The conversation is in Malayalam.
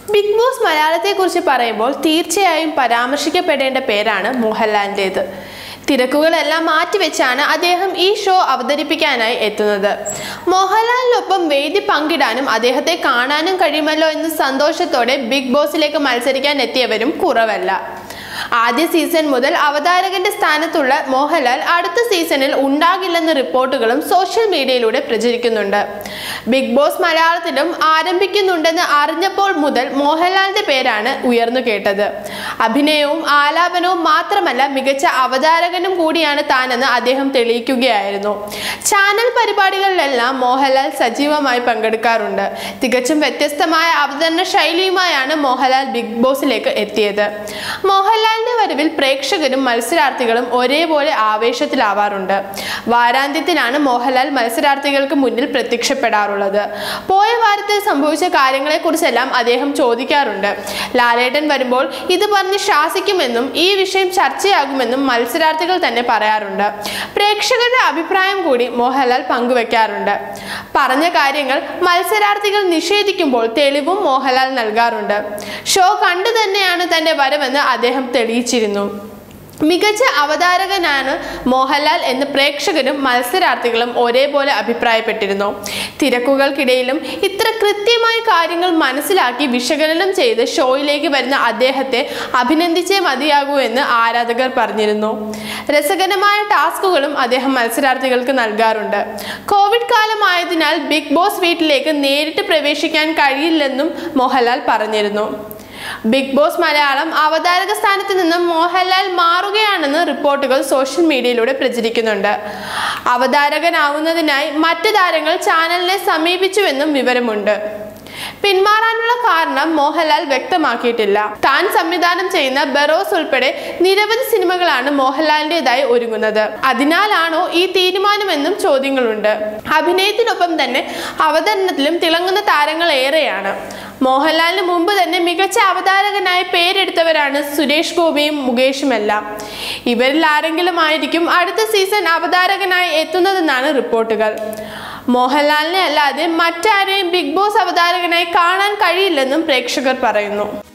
ബിഗ് ബോസ് മലയാളത്തെക്കുറിച്ച് പറയുമ്പോൾ തീർച്ചയായും പരാമർശിക്കപ്പെടേണ്ട പേരാണ് മോഹൻലാലിൻ്റേത്. തിരക്കുകളെല്ലാം മാറ്റിവെച്ചാണ് അദ്ദേഹം ഈ ഷോ അവതരിപ്പിക്കാനായി എത്തുന്നത്. മോഹൻലാലിനൊപ്പം വേദി പങ്കിടാനും അദ്ദേഹത്തെ കാണാനും കഴിയുമല്ലോ എന്ന സന്തോഷത്തോടെ ബിഗ് ബോസിലേക്ക് മത്സരിക്കാൻ എത്തിയവരും കുറവല്ല. ആദ്യ സീസൺ മുതൽ അവതാരകന്റെ സ്ഥാനത്തുള്ള മോഹൻലാൽ അടുത്ത സീസണിൽ ഉണ്ടാകില്ലെന്ന റിപ്പോർട്ടുകളും സോഷ്യൽ മീഡിയയിലൂടെ പ്രചരിക്കുന്നുണ്ട്. ബിഗ് ബോസ് മലയാളത്തിലും ആരംഭിക്കുന്നുണ്ടെന്ന് അറിഞ്ഞപ്പോൾ മുതൽ മോഹൻലാലിന്റെ പേരാണ് ഉയർന്നു കേട്ടത്. അഭിനയവും ആലാപനവും മാത്രമല്ല, മികച്ച അവതാരകനും കൂടിയാണ് താനെന്ന് അദ്ദേഹം തെളിയിക്കുകയായിരുന്നു. ചാനൽ പരിപാടികളിലെല്ലാം മോഹൻലാൽ സജീവമായി പങ്കെടുക്കാറുണ്ട്. തികച്ചും വ്യത്യസ്തമായ അവതരണ ശൈലിയുമായാണ് മോഹൻലാൽ ബിഗ് ബോസിലേക്ക് എത്തിയത്. മോഹൻലാലിന്റെ വരവിൽ പ്രേക്ഷകരും മത്സരാർത്ഥികളും ഒരേപോലെ ആവേശത്തിലാവാറുണ്ട്. വാരാന്ത്യത്തിലാണ് മോഹൻലാൽ മത്സരാർത്ഥികൾക്ക് മുന്നിൽ പ്രത്യക്ഷപ്പെടാറുള്ളത്. പോയ വാരത്തിൽ സംഭവിച്ച കാര്യങ്ങളെക്കുറിച്ചെല്ലാം അദ്ദേഹം ചോദിക്കാറുണ്ട്. ലാലേട്ടൻ വരുമ്പോൾ ഇത് പറഞ്ഞ് ശാസിക്കുമെന്നും ഈ വിഷയം ചർച്ചയാകുമെന്നും മത്സരാർത്ഥികൾ തന്നെ പറയാറുണ്ട്. പ്രേക്ഷകരുടെ അഭിപ്രായം കൂടി മോഹൻലാൽ പങ്കുവെക്കാറുണ്ട്. പറഞ്ഞ കാര്യങ്ങൾ മത്സരാർത്ഥികൾ നിഷേധിക്കുമ്പോൾ തെളിവും മോഹൻലാൽ നൽകാറുണ്ട്. ഷോ കണ്ടു തന്നെയാണ് തന്റെ വരവെന്ന് അദ്ദേഹം തെളിയിച്ചിരുന്നു. മികച്ച അവതാരകനാണ് മോഹൻലാൽ എന്ന് പ്രേക്ഷകരും മത്സരാർത്ഥികളും ഒരേപോലെ അഭിപ്രായപ്പെട്ടിരുന്നു. തിരക്കുകൾക്കിടയിലും ഇത്ര കൃത്യമായി കാര്യങ്ങൾ മനസ്സിലാക്കി വിശകലനം ചെയ്ത് ഷോയിലേക്ക് വരുന്ന അദ്ദേഹത്തെ അഭിനന്ദിച്ചേ മതിയാകൂ എന്ന് ആരാധകർ പറഞ്ഞിരുന്നു. രസകരമായ ടാസ്കുകളും അദ്ദേഹം മത്സരാർത്ഥികൾക്ക് നൽകാറുണ്ട്. കോവിഡ് കാലമായതിനാൽ ബിഗ് ബോസ് വീട്ടിലേക്ക് നേരിട്ട് പ്രവേശിക്കാൻ കഴിയില്ലെന്നും മോഹൻലാൽ പറഞ്ഞിരുന്നു. ബിഗ് ബോസ് മലയാളം അവതാരക സ്ഥാനത്ത് നിന്നും മോഹൻലാൽ മാറുകയാണെന്ന് റിപ്പോർട്ടുകൾ സോഷ്യൽ മീഡിയയിലൂടെ പ്രചരിക്കുന്നുണ്ട്. അവതാരകനാവുന്നതിനായി മറ്റ് താരങ്ങൾ ചാനലിനെ സമീപിച്ചുവെന്നും വിവരമുണ്ട്. പിന്മാറാനുള്ള കാരണം മോഹൻലാൽ വ്യക്തമാക്കിയിട്ടില്ല. താൻ സംവിധാനം ചെയ്യുന്ന ബറോസ് ഉൾപ്പെടെ നിരവധി സിനിമകളാണ് മോഹൻലാലിൻ്റെതായി ഒരുങ്ങുന്നത്. അതിനാലാണോ ഈ തീരുമാനമെന്നും ചോദ്യങ്ങളുണ്ട്. അഭിനയത്തിനൊപ്പം തന്നെ അവതരണത്തിലും തിളങ്ങുന്ന താരങ്ങൾ ഏറെയാണ്. മോഹൻലാലിന് മുമ്പ് തന്നെ മികച്ച അവതാരകനായി പേരെടുത്തവരാണ് സുരേഷ് ഗോപിയും മുകേഷുമെല്ലാം. ഇവരിൽ ആരെങ്കിലും ആയിരിക്കും അടുത്ത സീസൺ അവതാരകനായി എത്തുന്നതെന്നാണ് റിപ്പോർട്ടുകൾ. മോഹൻലാലിനെ അല്ലാതെ മറ്റാരെയും ബിഗ് ബോസ് അവതാരകനായി കാണാൻ കഴിയില്ലെന്നും പ്രേക്ഷകർ പറയുന്നു.